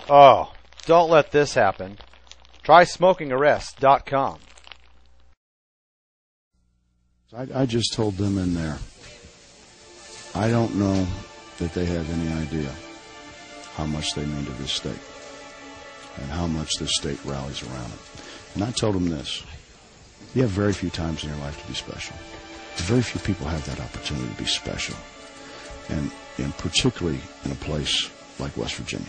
Oh, don't let this happen. Try SmokingArrest.com. I just told them in there, I don't know that they have any idea how much they mean to this state and how much this state rallies around it. And I told them this. You have very few times in your life to be special. Very few people have that opportunity to be special, and particularly in a place like West Virginia.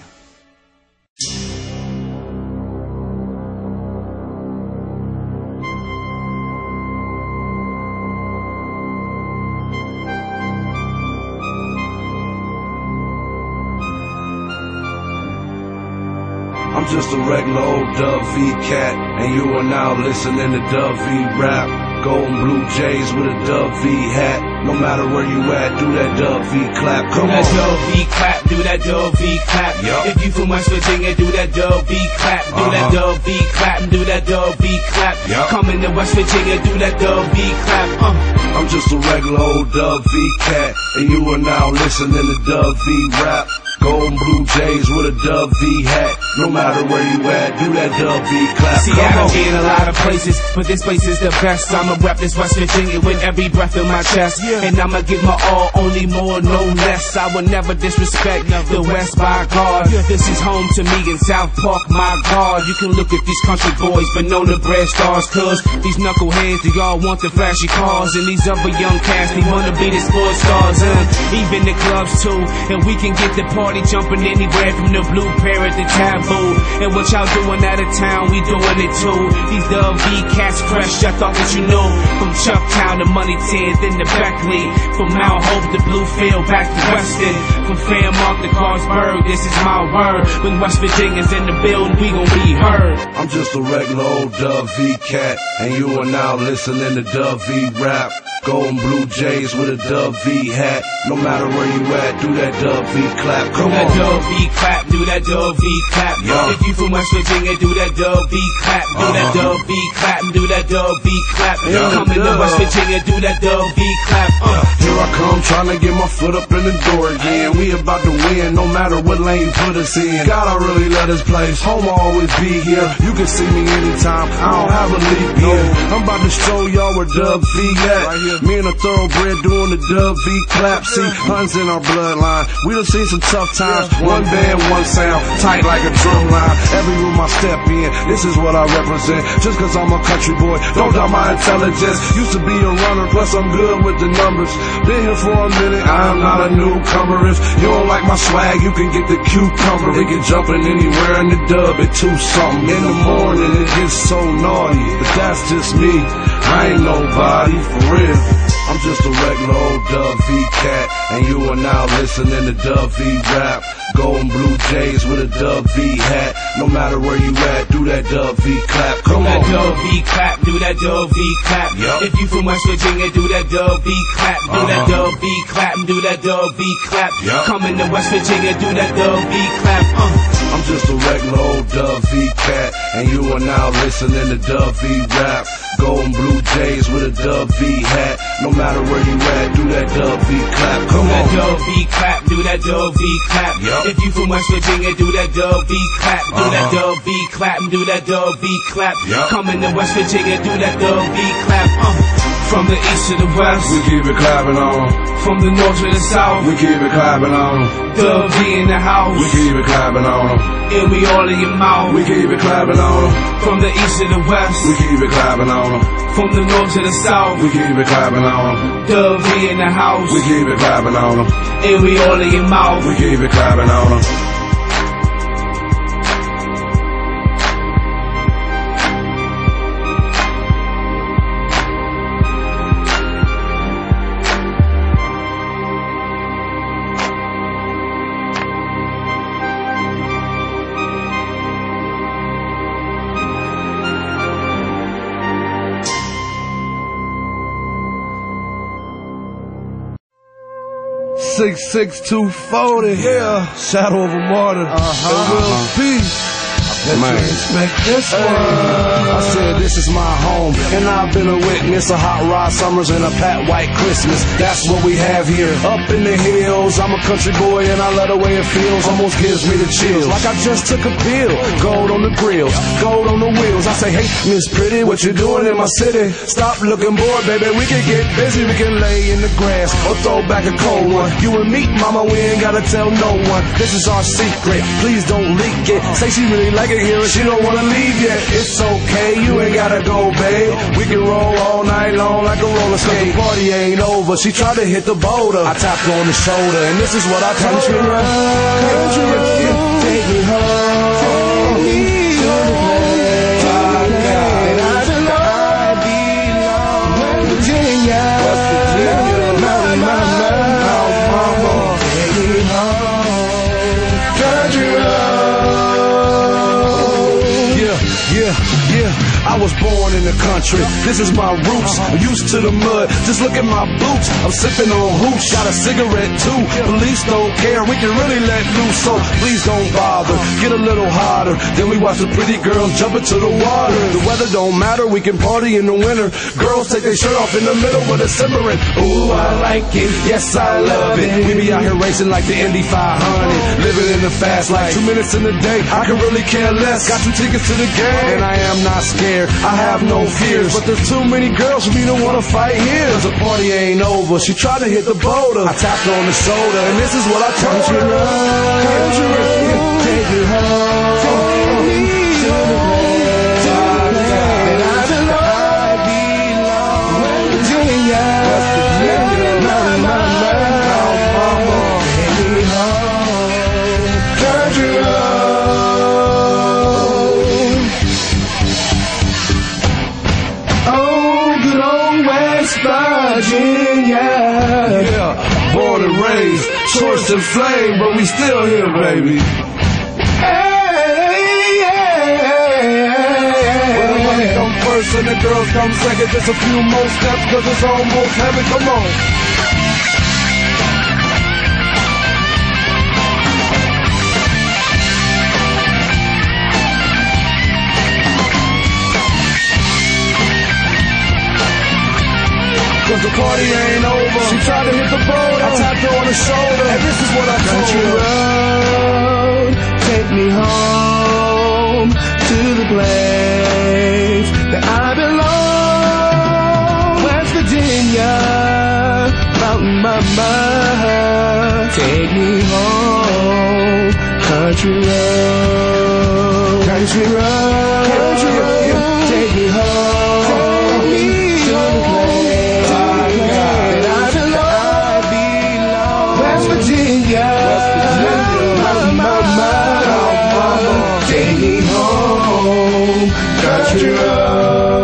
I'm just a regular old WV cat, and you are now listening to WV Rap. Golden Blue Jays with a WV hat. No matter where you at, do that WV clap. Come on. Do that WV clap, do that WV clap. Yep. If you from West Virginia, do that WV clap. Do that WV clap and do that WV clap. Yep. Coming to West Virginia, do that WV clap. I'm just a regular old WV cat, and you are now listening to WV Rap. Golden Blue Jays with a WV hat. No matter where you at, do that WV clap. See, I don't get in a lot of places, but this place is the best. I'ma rap this West Virginia with every breath in my chest. And I'ma give my all, only more, no less. I will never disrespect the West by God. This is home to me in South Park, my God. You can look at these country boys, but know the bread stars. Cause these knuckleheads, they all want the flashy cars. And these other young cats, they wanna be the sports stars. Even the clubs too. And we can get the party jumping anywhere from the Blue Parrot to Taboo. And what y'all doing out of town, we doing it too. These WV cats fresh, I thought that you knew. From Chucktown to Money 10, then to Beckley. From Mount Hope to Bluefield, back to Weston. From Fairmont to Carlsberg, this is my word. When West Virginia's in the building, we gon' be heard. I'm just a regular old WV cat, and you are now listening to WV Rap. Golden Blue Jays with a WV hat. No matter where you at, do that WV clap. Come on. Do that WV clap, do that WV clap. If you from West Virginia, do that WV clap. Do that WV clap and do that WV clap. Coming to West Virginia, do that WV clap. Here I come, trying to get my foot up in the door again. We about to win, no matter what lane you put us in. God, I really love this place. Home will always be here. You can see me anytime. I don't have a leap year. I'm about to show y'all where WV at. Right here. Me and a thoroughbred doing the WV clap. See, hunts in our bloodline. We done seen some tough times. One band, one sound, tight like a drum line. Every room I step in, this is what I represent. Just cause I'm a country boy, don't doubt my intelligence. Used to be a runner, plus I'm good with the numbers. Been here for a minute, I am not a newcomer. If you don't like my swag, you can get the cucumber. It get jumping anywhere in the dub at 2-something. In the morning, it gets so naughty, but that's just me. I ain't nobody, for real. I'm just a regular old WV cat, and you are now listening to WV Rap. Golden Blue Jays with a WV hat. No matter where you at, do that WV clap. Come on. Do that WV clap, do that WV clap. If you from West Virginia, do that WV clap. Do that WV clap and do that WV clap. Coming to West Virginia, do that WV clap. I'm just a regular old WV cat, and you are now listening to WV Rap. Golden Blue Jays with a WV hat. No matter where you at, do that WV clap. Come on. Do that WV clap, do that WV clap. If you from West Virginia, do that WV clap. Do that WV clap and do that WV clap. Coming to West Virginia, do that WV clap. From the east to the west, we keep it clapping on. From the north to the south, we keep it clapping on. WV in the house, we keep it clapping on. And we all in your mouth, we keep it clapping on. From the east to the west, we keep it clapping on. From the north to the south, we keep it clapping on. WV in the house, we keep it clapping on. And we all in your mouth, we keep it clapping on. $66240, yeah. Shadow of a Martyr. And Will P. Man. Respect this one. I said this is my home, and I've been a witness of hot rod summers and a pat white Christmas. That's what we have here, up in the hills. I'm a country boy, and I love the way it feels. Almost gives me the chills, like I just took a pill. Gold on the grills, gold on the wheels. I say, hey, Miss Pretty, what you doing in my city? Stop looking bored, baby. We can get busy. We can lay in the grass or throw back a cold one. You and me, mama, we ain't gotta tell no one. This is our secret. Please don't leak it. Say she really like it here and she don't wanna leave yet. It's okay, you ain't gotta go, babe. We can roll all night long like a roller skate. The party ain't over. She tried to hit the boulder. I tapped her on the shoulder, and this is what I told her. Country road, take me home. Take me to the place that I belong. West Virginia, mama, take me home. Country road. Yeah. I was born in the country, this is my roots. I'm used to the mud, just look at my boots. I'm sipping on hooch, got a cigarette too. Police don't care, we can really let loose. So please don't bother, get a little hotter. Then we watch the pretty girls jump into the water. The weather don't matter, we can party in the winter. Girls take their shirt off in the middle with a simmering. Ooh, I like it, yes I love it. We be out here racing like the Indy 500. Living in the fast life, 2 minutes in the day, I can really care less. Got 2 tickets to the game, and I am not scared. I have no fears, but there's too many girls for me to wanna fight here. 'Cause the party ain't over. She tried to hit the boulder. I tapped her on the shoulder, and this is what I told her. Country road, take me home. Take me to the place that I belong. West Virginia, mama, take me home. Country road. Virginia, yeah, born and raised, torched and flamed, but we still here, baby. Well, the money come first and the girls come second. Just a few more steps, 'cause it's almost heaven. Come on. Cause the party ain't over. She tried to hit the boat. I tapped her on the shoulder, and this is what I told her. Road, take me home to the place that I belong. West Virginia, mountain mama, take me home. Country road, country road, country road, take me home. Virginia, mama, take me home, country road.